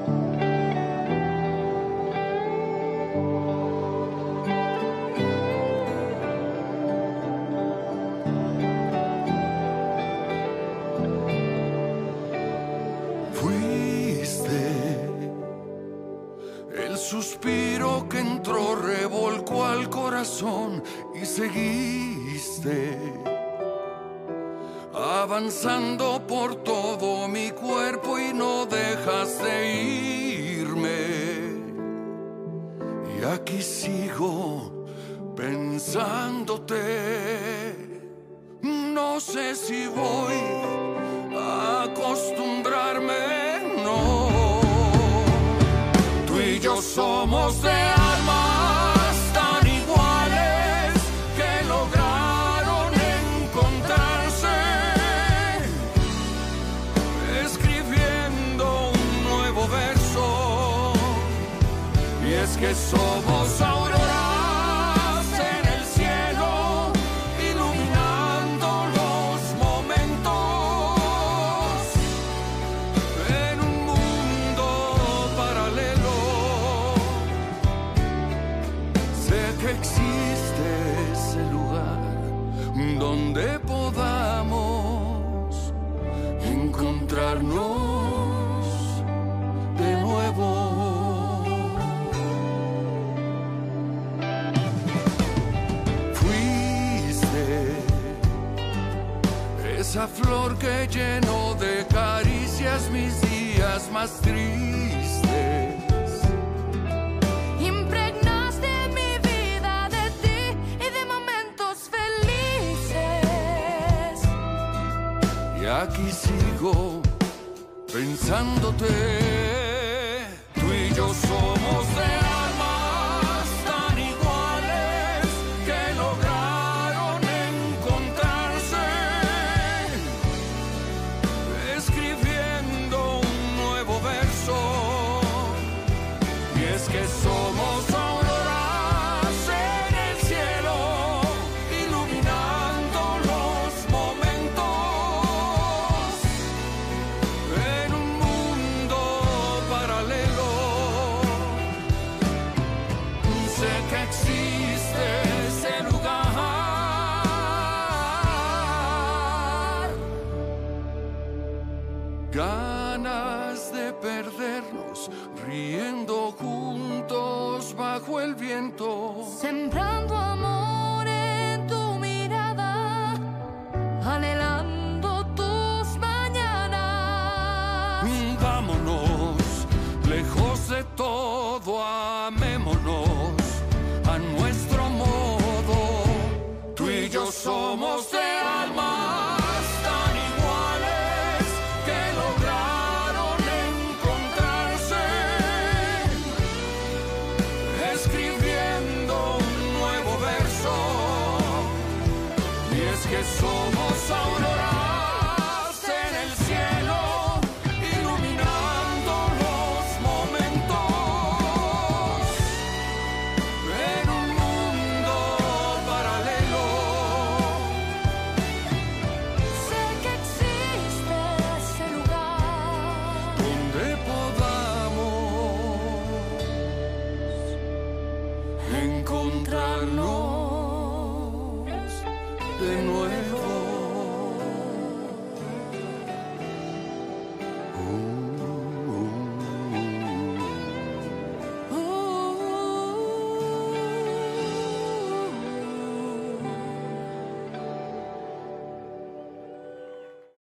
Suspiro que entró, revolcó al corazón y seguiste avanzando por todo mi cuerpo y no dejas de irme. Y aquí sigo pensándote. No sé si voy a acostumbrarme, no. Somos de almas tan iguales que lograron encontrarse, escribiendo un nuevo verso. Y es que somos auroras en el cielo, iluminando los momentos en un mundo paralelo. Que existe ese lugar donde podamos encontrarnos de nuevo. Fuiste esa flor que llenó de caricias mis días más tristes. Aquí sigo pensándote. Tú y yo somos de almas tan iguales que lograron encontrarse, escribiendo un nuevo verso. Y es que somos auroras en el cielo, iluminando los momentos. Que existe ese lugar. Ganas de perdernos, riendo juntos bajo el viento, sembrando amor en tu mirada, anhelando tus mañanas. Vámonos, lejos de todo, amémonos a nuestro modo. Tú y yo somos de almas tan iguales que lograron encontrarse, escribiendo un nuevo verso. Y es que somos ahora